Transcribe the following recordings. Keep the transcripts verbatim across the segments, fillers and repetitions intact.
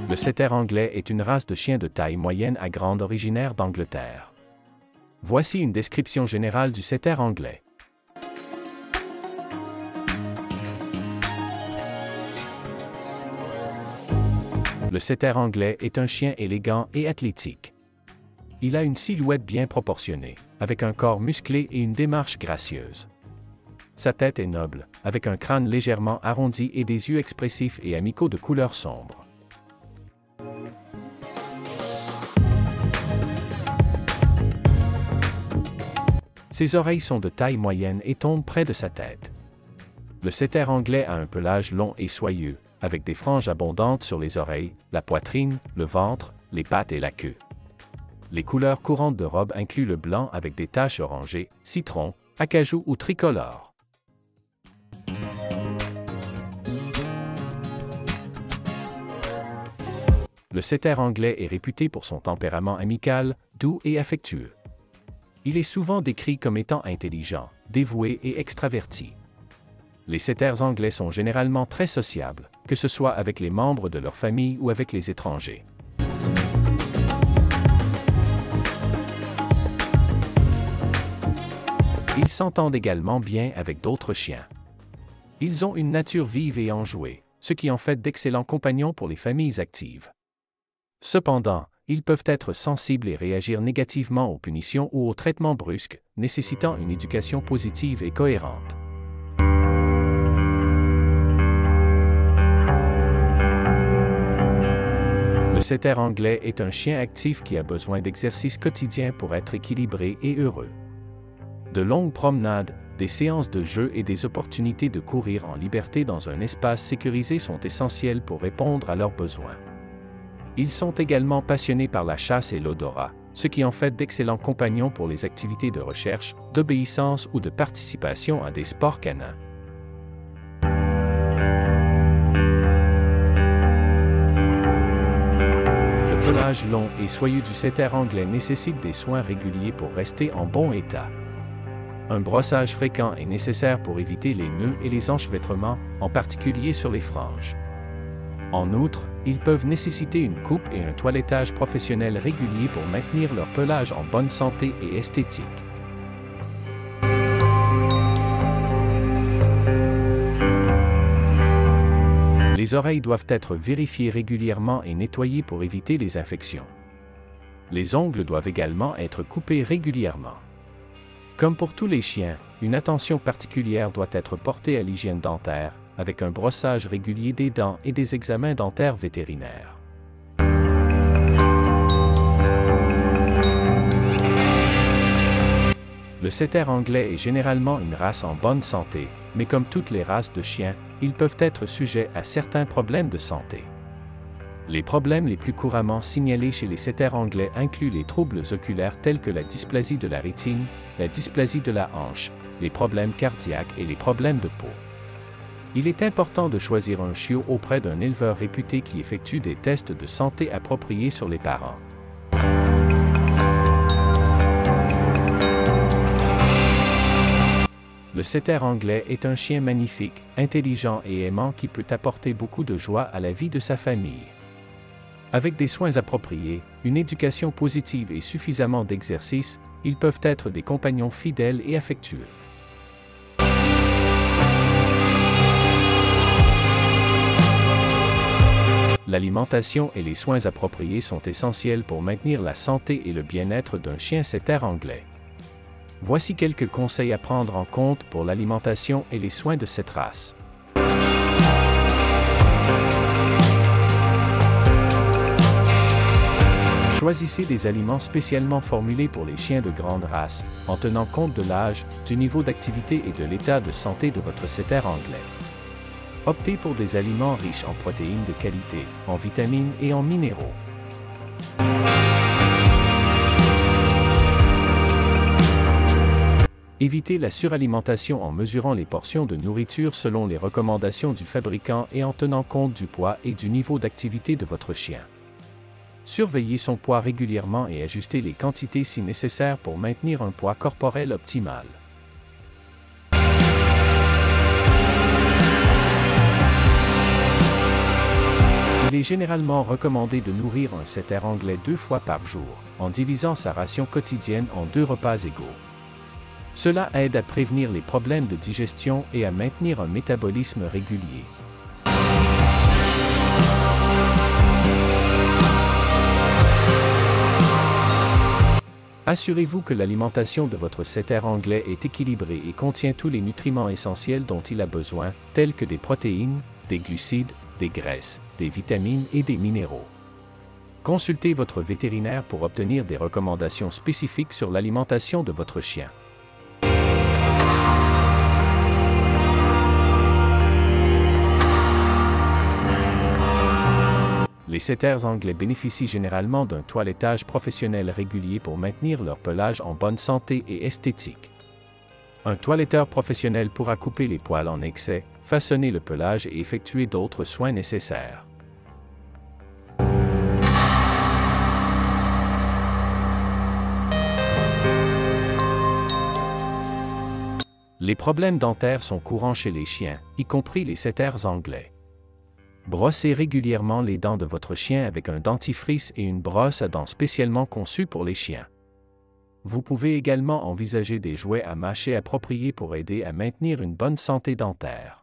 Le setter anglais est une race de chien de taille moyenne à grande originaire d'Angleterre. Voici une description générale du setter anglais. Le setter anglais est un chien élégant et athlétique. Il a une silhouette bien proportionnée, avec un corps musclé et une démarche gracieuse. Sa tête est noble, avec un crâne légèrement arrondi et des yeux expressifs et amicaux de couleur sombre. Ses oreilles sont de taille moyenne et tombent près de sa tête. Le setter anglais a un pelage long et soyeux, avec des franges abondantes sur les oreilles, la poitrine, le ventre, les pattes et la queue. Les couleurs courantes de robe incluent le blanc avec des taches orangées, citron, acajou ou tricolore. Le setter anglais est réputé pour son tempérament amical, doux et affectueux. Il est souvent décrit comme étant intelligent, dévoué et extraverti. Les setters anglais sont généralement très sociables, que ce soit avec les membres de leur famille ou avec les étrangers. Ils s'entendent également bien avec d'autres chiens. Ils ont une nature vive et enjouée, ce qui en fait d'excellents compagnons pour les familles actives. Cependant, ils peuvent être sensibles et réagir négativement aux punitions ou aux traitements brusques, nécessitant une éducation positive et cohérente. Le setter anglais est un chien actif qui a besoin d'exercices quotidiens pour être équilibré et heureux. De longues promenades, des séances de jeu et des opportunités de courir en liberté dans un espace sécurisé sont essentielles pour répondre à leurs besoins. Ils sont également passionnés par la chasse et l'odorat, ce qui en fait d'excellents compagnons pour les activités de recherche, d'obéissance ou de participation à des sports canins. Le pelage long et soyeux du setter anglais nécessite des soins réguliers pour rester en bon état. Un brossage fréquent est nécessaire pour éviter les nœuds et les enchevêtrements, en particulier sur les franges. En outre, ils peuvent nécessiter une coupe et un toilettage professionnel régulier pour maintenir leur pelage en bonne santé et esthétique. Les oreilles doivent être vérifiées régulièrement et nettoyées pour éviter les infections. Les ongles doivent également être coupés régulièrement. Comme pour tous les chiens, une attention particulière doit être portée à l'hygiène dentaire, avec un brossage régulier des dents et des examens dentaires vétérinaires. Le setter anglais est généralement une race en bonne santé, mais comme toutes les races de chiens, ils peuvent être sujets à certains problèmes de santé. Les problèmes les plus couramment signalés chez les setters anglais incluent les troubles oculaires tels que la dysplasie de la rétine, la dysplasie de la hanche, les problèmes cardiaques et les problèmes de peau. Il est important de choisir un chiot auprès d'un éleveur réputé qui effectue des tests de santé appropriés sur les parents. Le setter anglais est un chien magnifique, intelligent et aimant qui peut apporter beaucoup de joie à la vie de sa famille. Avec des soins appropriés, une éducation positive et suffisamment d'exercice, ils peuvent être des compagnons fidèles et affectueux. L'alimentation et les soins appropriés sont essentiels pour maintenir la santé et le bien-être d'un chien setter anglais. Voici quelques conseils à prendre en compte pour l'alimentation et les soins de cette race. Choisissez des aliments spécialement formulés pour les chiens de grande race, en tenant compte de l'âge, du niveau d'activité et de l'état de santé de votre setter anglais. Optez pour des aliments riches en protéines de qualité, en vitamines et en minéraux. Évitez la suralimentation en mesurant les portions de nourriture selon les recommandations du fabricant et en tenant compte du poids et du niveau d'activité de votre chien. Surveillez son poids régulièrement et ajustez les quantités si nécessaire pour maintenir un poids corporel optimal. Il est généralement recommandé de nourrir un setter anglais deux fois par jour, en divisant sa ration quotidienne en deux repas égaux. Cela aide à prévenir les problèmes de digestion et à maintenir un métabolisme régulier. Assurez-vous que l'alimentation de votre setter anglais est équilibrée et contient tous les nutriments essentiels dont il a besoin, tels que des protéines, des glucides, des graisses, des vitamines et des minéraux. Consultez votre vétérinaire pour obtenir des recommandations spécifiques sur l'alimentation de votre chien. Les setters anglais bénéficient généralement d'un toilettage professionnel régulier pour maintenir leur pelage en bonne santé et esthétique. Un toiletteur professionnel pourra couper les poils en excès, façonner le pelage et effectuer d'autres soins nécessaires. Les problèmes dentaires sont courants chez les chiens, y compris les setters anglais. Brossez régulièrement les dents de votre chien avec un dentifrice et une brosse à dents spécialement conçue pour les chiens. Vous pouvez également envisager des jouets à mâcher appropriés pour aider à maintenir une bonne santé dentaire.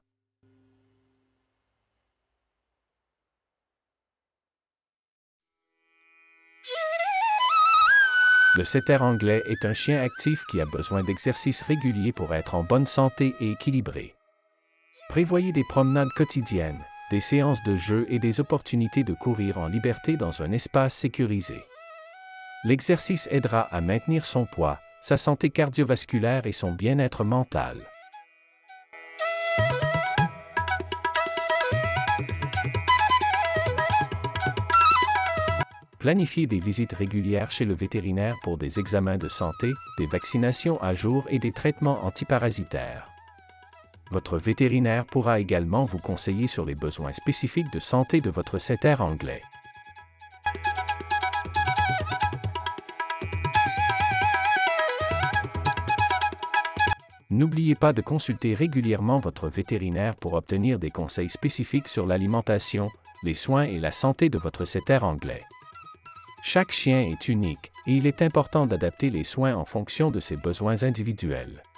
Le setter anglais est un chien actif qui a besoin d'exercices réguliers pour être en bonne santé et équilibré. Prévoyez des promenades quotidiennes, des séances de jeu et des opportunités de courir en liberté dans un espace sécurisé. L'exercice aidera à maintenir son poids, sa santé cardiovasculaire et son bien-être mental. Planifiez des visites régulières chez le vétérinaire pour des examens de santé, des vaccinations à jour et des traitements antiparasitaires. Votre vétérinaire pourra également vous conseiller sur les besoins spécifiques de santé de votre setter anglais. N'oubliez pas de consulter régulièrement votre vétérinaire pour obtenir des conseils spécifiques sur l'alimentation, les soins et la santé de votre setter anglais. Chaque chien est unique, et il est important d'adapter les soins en fonction de ses besoins individuels.